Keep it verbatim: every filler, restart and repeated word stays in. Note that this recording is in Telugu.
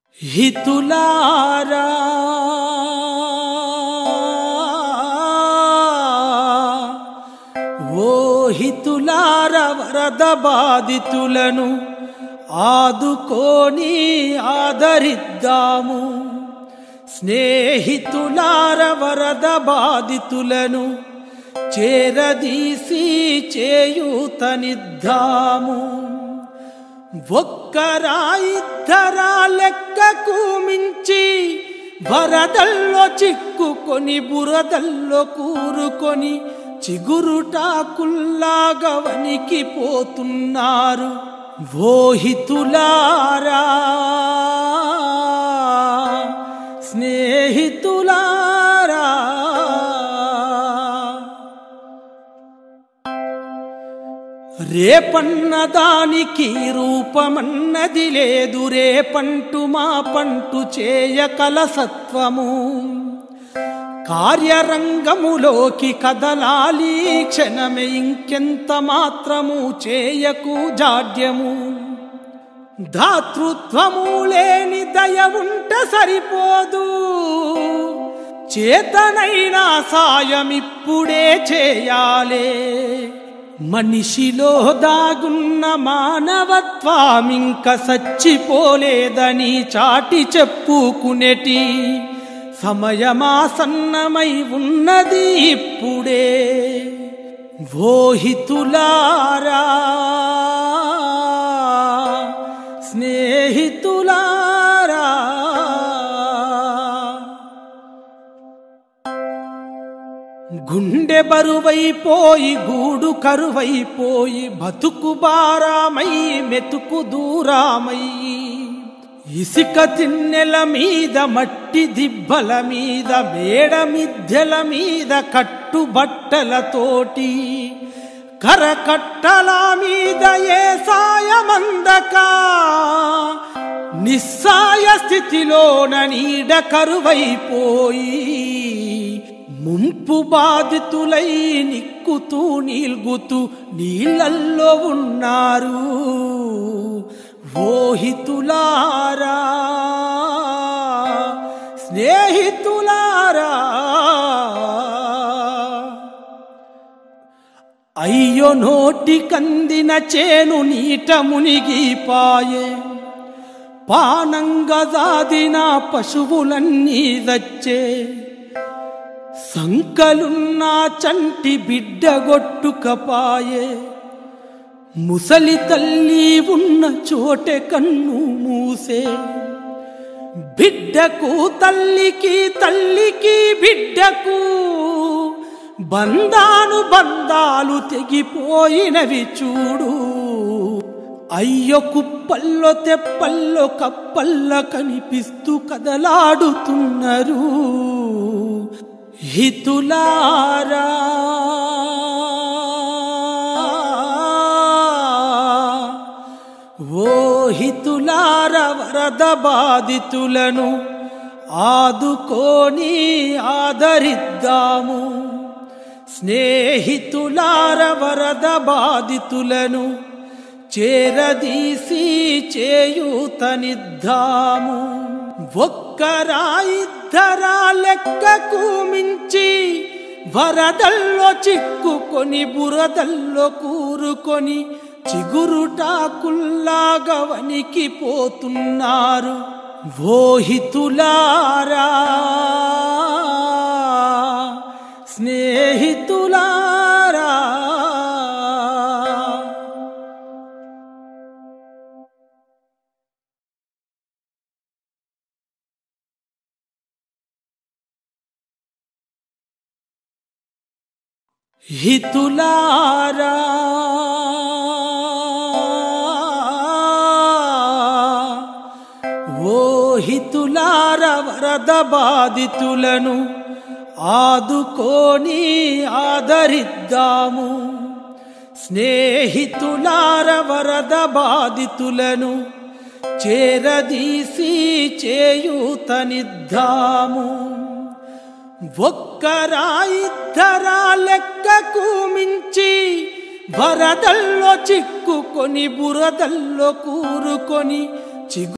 హితులారా ఓ హితులార వరద బాధితులను ఆదుకోని ఆదరిద్దాము. స్నేహితులార వరద బాధితులను చేరదీసి చేయూతనిద్దాము. ఒక్కరా ఇద్దరా లెక్కకు మించి వరదల్లో చిక్కుకొని బురదల్లో కూరుకొని చిగురుటాకుల్లాగా వణికిపోతున్నారు. ఓ హితులారా స్నేహితులారా రేపన్న దానికి రూపమన్నది లేదు. రేపంటు మా పంటు చేయకల సత్వము కార్యరంగములోకి కదలాలి క్షణమే. ఇంకెంత మాత్రము చేయకు జాడ్యము. దాతృత్వము లేని దయ ఉంటే సరిపోదు. చేతనైనా సాయమిప్పుడే చేయాలే. మనిషిలో దాగున్న మానవత్వమింక సచ్చిపోలేదని చాటి చెప్పుకునేటి సమయమాసన్నమై ఉన్నది ఇప్పుడే. ఓ హితులారా స్నేహితులారా గుండె బరువైపోయి గూడు కరువైపోయి బతుకు బారామై మెతుకు దూరామయ్యి ఇసుక తిన్నెల మీద మట్టి దిబ్బల మీద మేడ మిద్దెల మీద కట్టుబట్టలతోటి కరకట్టల మీద ఏ సాయమందక నిస్సాయ స్థితిలోన నీడ కరువైపోయి ముంపు బాధితులై నిక్కుతూ నీల్గుతూ నీళ్ళల్లో ఉన్నారు. ఓ హితులారా స్నేహితులారా అయ్యో నోటి కందిన చేను నీట మునిగిపాయే. పానంగా జాదిన పశువులన్నీ దచ్చే. సంకలున్నా చంటి బిడ్డ గొట్టుకపాయే. ముసలి తల్లి ఉన్న చోటే కన్ను మూసే. బిడ్డకు తల్లికి తల్లికి బిడ్డకు బంధాను బంధాలు తెగిపోయినవి చూడు. అయ్యో కుప్పల్లో తెప్పల్లో కప్పల్ల కనిపిస్తూ కదలాడుతున్నారు. హితులారా ఓ హితులార వరద బాధితులను ఆదుకోని ఆదరిద్దాము. స్నేహితులార వరద బాధితులను చేరదీసి చేయూతనిద్దాము. ఒక్కరా ఇద్దరా లెక్కకు మించి వరదల్లో చిక్కుకొని బురదల్లో కూరుకొని చిగురుటాకుల్లాగా వణికిపోతున్నారు. ఓ హితులారా స్నేహితులారా హితులారా ఓ హితులార వరద బాధితులను ఆదుకోని ఆదరిద్దాము. స్నేహితులార వరద బాధితులను చేరదీసి చేయూతనిద్దాము. ఒక్కరా ఇద్దరా లెక్కకు మించి వరదల్లో చిక్కుకొని బురదల్లో కూరుకొని చిగు